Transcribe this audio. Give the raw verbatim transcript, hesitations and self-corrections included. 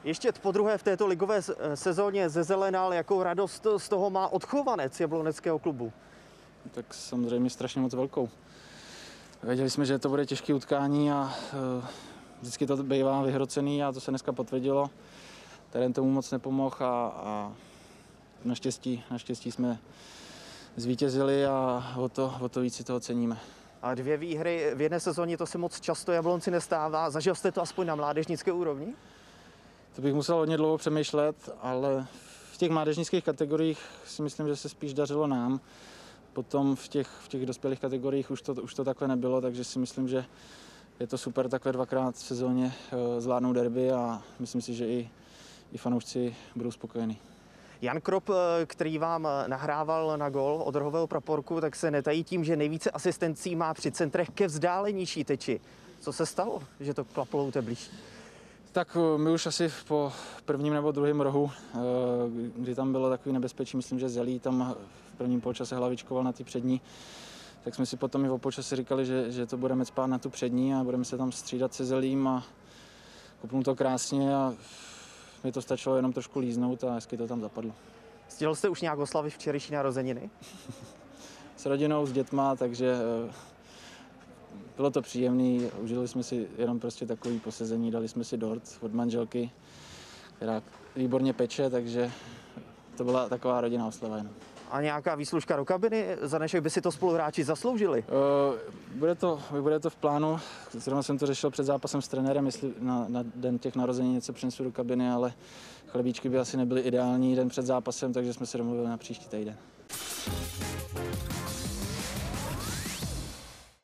Ještě po druhé v této ligové sezóně zezelenal, jakou radost z toho má odchovanec jabloneckého klubu? Tak samozřejmě strašně moc velkou. Věděli jsme, že to bude těžké utkání a uh, vždycky to bývá vyhrocený a to se dneska potvrdilo. Terén tomu moc nepomohl a, a naštěstí, naštěstí jsme zvítězili a o to, o to víc si toho ceníme. A dvě výhry v jedné sezóně, to se moc často Jablonci nestává. Zažil jste to aspoň na mládežnické úrovni? To bych musel hodně dlouho přemýšlet, ale v těch mládežnických kategoriích si myslím, že se spíš dařilo nám. Potom v těch, v těch dospělých kategoriích už to, už to takhle nebylo, takže si myslím, že je to super takhle dvakrát v sezóně zvládnout derby a myslím si, že i, i fanoušci budou spokojení. Jan Krop, který vám nahrával na gól od rohového praporku, tak se netají tím, že nejvíce asistencí má při centrech ke vzdálenější teči. Co se stalo, že to klaplo u té blíž? Tak my už asi po prvním nebo druhém rohu, kdy tam bylo takový nebezpečí, myslím, že Zelí tam v prvním poločase hlavičkoval na ty přední, tak jsme si potom i o poločase říkali, že, že to budeme cpát na tu přední a budeme se tam střídat se Zelím a kopnul to krásně a mi to stačilo jenom trošku líznout a hezky to tam zapadlo. Stihl jste už nějak oslavit včerejší narozeniny? S rodinou, s dětma, takže bylo to příjemné, užili jsme si jenom prostě takový posezení, dali jsme si dort od manželky, která výborně peče, takže to byla taková rodinná oslava jenom. A nějaká výslužka do kabiny? Za dnešek by si to spoluhráči zasloužili? Uh, bude, to, bude to v plánu, zrovna jsem to řešil před zápasem s trenérem, jestli na, na den těch narození něco přinesu do kabiny, ale chlebíčky by asi nebyly ideální den před zápasem, takže jsme se domluvili na příští týden.